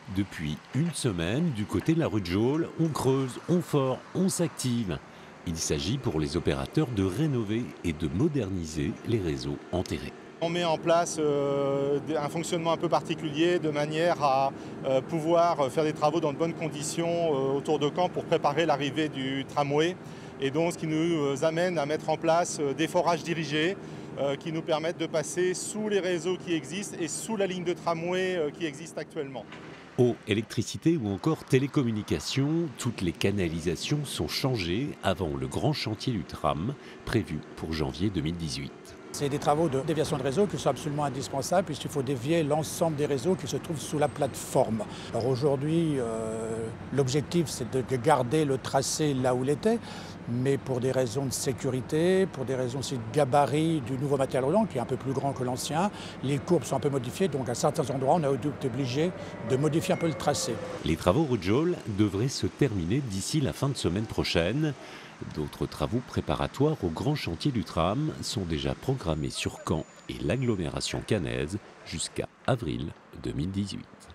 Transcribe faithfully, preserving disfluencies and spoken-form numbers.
Depuis une semaine, du côté de la rue de Geôle, on creuse, on fore, on s'active. Il s'agit pour les opérateurs de rénover et de moderniser les réseaux enterrés. On met en place euh, un fonctionnement un peu particulier de manière à euh, pouvoir faire des travaux dans de bonnes conditions euh, autour de Caen pour préparer l'arrivée du tramway. Et donc ce qui nous amène à mettre en place euh, des forages dirigés euh, qui nous permettent de passer sous les réseaux qui existent et sous la ligne de tramway euh, qui existe actuellement. Eau, électricité ou encore télécommunications, toutes les canalisations sont changées avant le grand chantier du tram prévu pour janvier deux mille dix-huit. C'est des travaux de déviation de réseau qui sont absolument indispensables puisqu'il faut dévier l'ensemble des réseaux qui se trouvent sous la plateforme. Alors aujourd'hui, euh, l'objectif c'est de garder le tracé là où il était, mais pour des raisons de sécurité, pour des raisons aussi de gabarit du nouveau matériel roulant qui est un peu plus grand que l'ancien, les courbes sont un peu modifiées, donc à certains endroits on a été obligé de modifier un peu le tracé. Les travaux rue de Geôle devraient se terminer d'ici la fin de semaine prochaine. D'autres travaux préparatoires au grand chantier du tram sont déjà programmés sur Caen et l'agglomération caennaise jusqu'à avril deux mille dix-huit.